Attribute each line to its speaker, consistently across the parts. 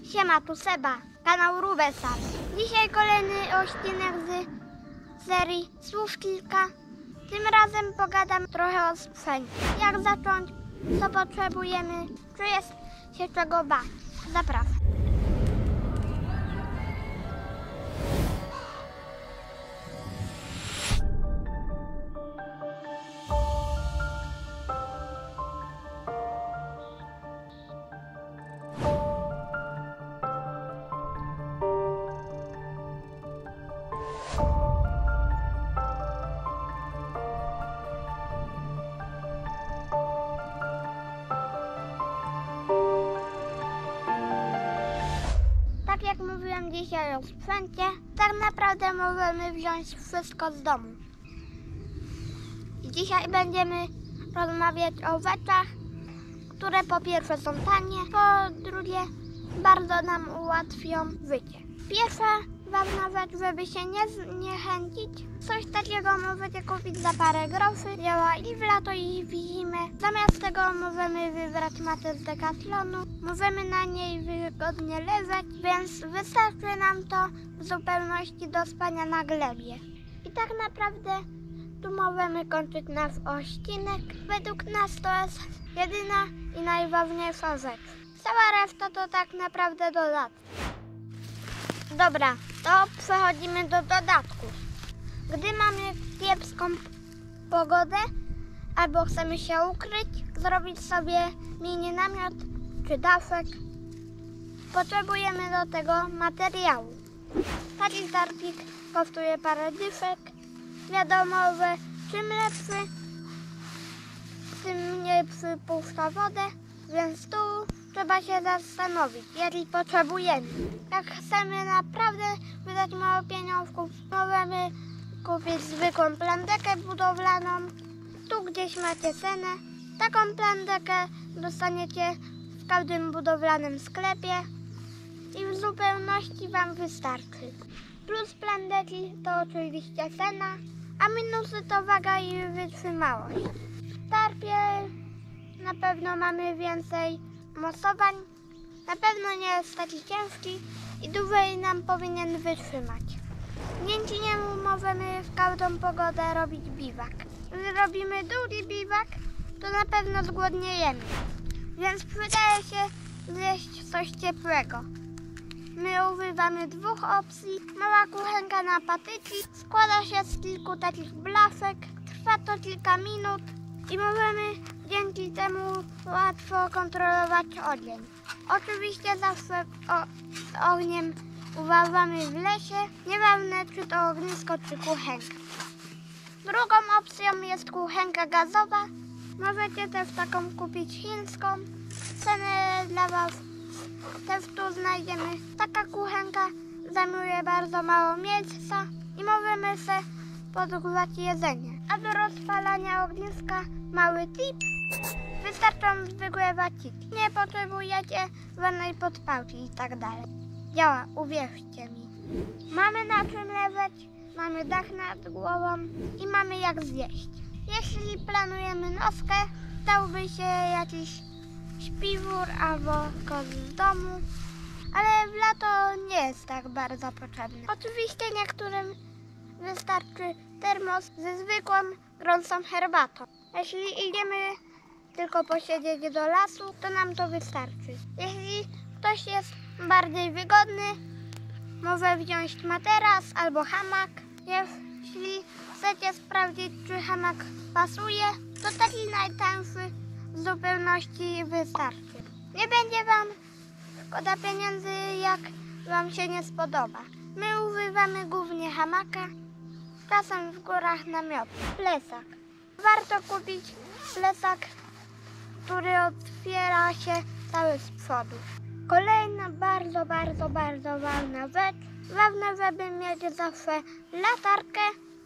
Speaker 1: Siema, tu Seba, kanał Rubesar. Dzisiaj kolejny odcinek z serii Słów kilka. Tym razem pogadam trochę o sprzęcie. Jak zacząć, co potrzebujemy, czy jest się czego bać. Zapraszam. Tak jak mówiłem dzisiaj o sprzęcie, tak naprawdę możemy wziąć wszystko z domu. I dzisiaj będziemy rozmawiać o rzeczach, które po pierwsze są tanie, po drugie bardzo nam ułatwią życie. Pierwsza ważna rzecz, żeby się nie zniechęcić, coś takiego możecie kupić za parę groszy, działa i w lato i w zimę. Zamiast tego możemy wybrać matę z Decathlonu, możemy na niej wygodnie leżeć, więc wystarczy nam to w zupełności do spania na glebie. I tak naprawdę tu możemy kończyć nasz odcinek. Według nas to jest jedyna i najważniejsza rzecz. Cała reszta to tak naprawdę dodatek. Dobra, to przechodzimy do dodatków. Gdy mamy kiepską pogodę albo chcemy się ukryć, zrobić sobie mini namiot czy daszek, potrzebujemy do tego materiału. Taki tarpik kosztuje parę dyszek. Wiadomo, że czym lepszy, tym mniej przypuszcza wodę, więc tu trzeba się zastanowić, jaki potrzebujemy. Jak chcemy naprawdę wydać mało pieniążków, możemy kupić zwykłą plandekę budowlaną. Tu gdzieś macie cenę. Taką plandekę dostaniecie w każdym budowlanym sklepie i w zupełności Wam wystarczy. Plus plandeki to oczywiście cena, a minusy to waga i wytrzymałość. W tarpie na pewno mamy więcej mocowań, na pewno nie jest taki ciężki i dłużej nam powinien wytrzymać. Dzięki niemu możemy w każdą pogodę robić biwak. Gdy robimy długi biwak, to na pewno zgłodniejemy, więc przydaje się zjeść coś ciepłego. My używamy dwóch opcji. Mała kuchenka na patyki składa się z kilku takich blaszek. Trwa to kilka minut i możemy dzięki temu łatwo kontrolować ogień. Oczywiście zawsze z ogniem uważamy w lesie, nieważne czy to ognisko czy kuchenka. Drugą opcją jest kuchenka gazowa. Możecie też taką kupić chińską. Cenę dla Was też tu znajdziemy. Taka kuchenka zajmuje bardzo mało miejsca i możemy sobie podgrzać jedzenie. A do rozpalania ogniska mały tip. Wystarczą zwykłe waciki. Nie potrzebujecie żadnej podpałki i tak dalej. Działa, uwierzcie mi. Mamy na czym leżeć, mamy dach nad głową i mamy jak zjeść. Jeśli planujemy nockę, dałby się jakiś śpiwór albo koc z domu, ale w lato nie jest tak bardzo potrzebny. Oczywiście niektórym wystarczy termos ze zwykłą, gorącą herbatą. Jeśli idziemy tylko posiedzieć do lasu, to nam to wystarczy. Jeśli ktoś jest bardziej wygodny, może wziąć materac albo hamak. Jeśli chcecie sprawdzić, czy hamak pasuje, to taki najtańszy w zupełności wystarczy. Nie będzie Wam szkoda pieniędzy, jak Wam się nie spodoba. My używamy głównie hamaka, czasem w górach namiotu. Plecak. Warto kupić plecak, który otwiera się cały z przodu. Kolejna bardzo ważna rzecz. Ważne, żeby mieć zawsze latarkę,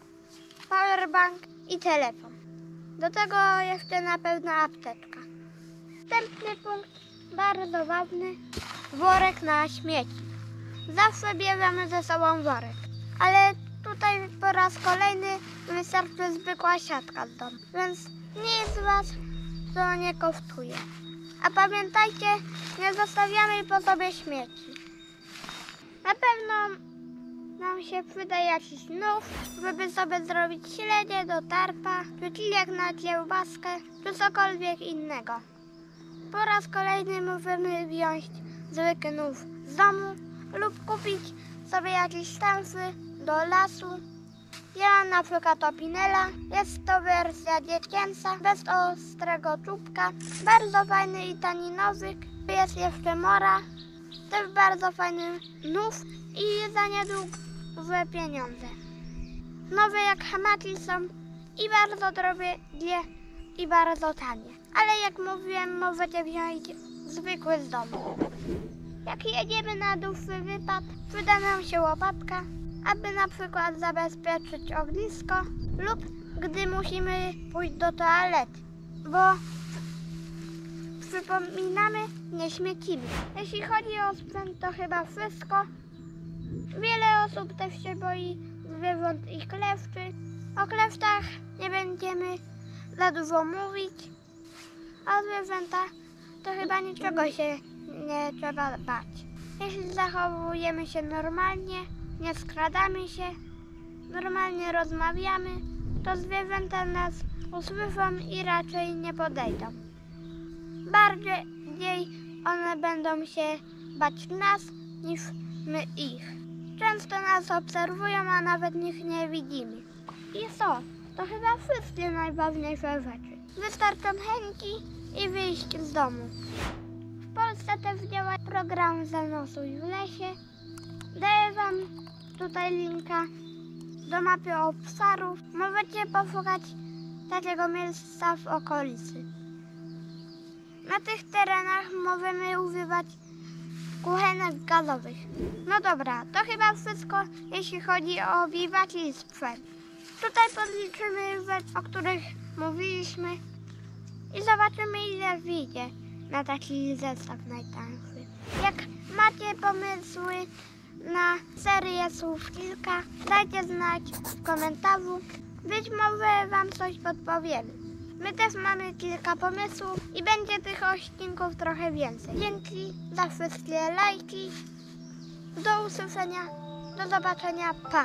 Speaker 1: powerbank i telefon. Do tego jeszcze na pewno apteczka. Następny punkt, bardzo ważny, worek na śmieci. Zawsze bierzemy ze sobą worek, ale tutaj po raz kolejny wystarczy zwykła siatka z domu, więc nic Was to nie kosztuje. A pamiętajcie, nie zostawiamy po sobie śmieci. Na pewno nam się przyda jakiś nóż, żeby sobie zrobić śledzie do tarpa, czy kijek na kiełbaskę, czy cokolwiek innego. Po raz kolejny możemy wziąć zwykły nóż z domu lub kupić sobie jakieś sztamfy do lasu. Ja mam na przykład Opinela, jest to wersja dziecięca, bez ostrego czubka, bardzo fajny i tani nożyk. Jest jeszcze Mora, też bardzo fajny nóż i za niedługie pieniądze. Nowe jak hamaki są i bardzo drogie i bardzo tanie. Ale jak mówiłem, możecie wziąć zwykły z domu. Jak jedziemy na dłuższy wypad, przyda nam się łopatka, aby na przykład zabezpieczyć ognisko lub gdy musimy pójść do toalety, bo przypominamy, nie śmiecimy. Jeśli chodzi o sprzęt, to chyba wszystko. Wiele osób też się boi zwierząt i kleszczy. O kleszczach nie będziemy za dużo mówić, a zwierzęta to chyba niczego się nie trzeba bać. Jeśli zachowujemy się normalnie, nie skradamy się, normalnie rozmawiamy, to zwierzęta nas usłyszą i raczej nie podejdą. Bardziej one będą się bać nas niż my ich. Często nas obserwują, a nawet ich nie widzimy. I to chyba wszystkie najważniejsze rzeczy. Wystarczą chęci i wyjść z domu. W Polsce też działa program Zanosuj w lesie. Daję wam tutaj linka do mapy obszarów. Możecie poszukać takiego miejsca w okolicy. Na tych terenach możemy używać kuchenek gazowych. No dobra, to chyba wszystko, jeśli chodzi o biwaki i sprzęt. Tutaj podliczymy rzeczy, o których mówiliśmy i zobaczymy, ile wyjdzie na taki zestaw najtańszy. Jak macie pomysły na serię słów kilka, dajcie znać w komentarzu. Być może wam coś podpowiemy. My też mamy kilka pomysłów i będzie tych odcinków trochę więcej. Dzięki za wszystkie lajki. Do usłyszenia, do zobaczenia, pa!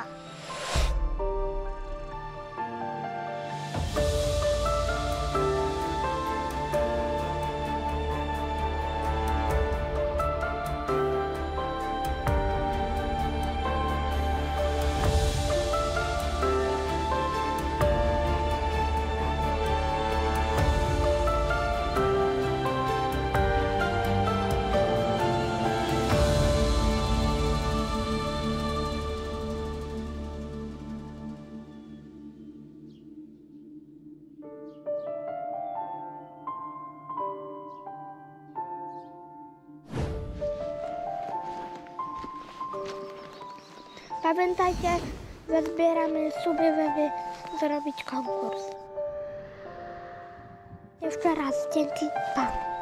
Speaker 1: Pamiętajcie, że zbieramy suby, żeby zrobić konkurs. Jeszcze raz dzięki, pa!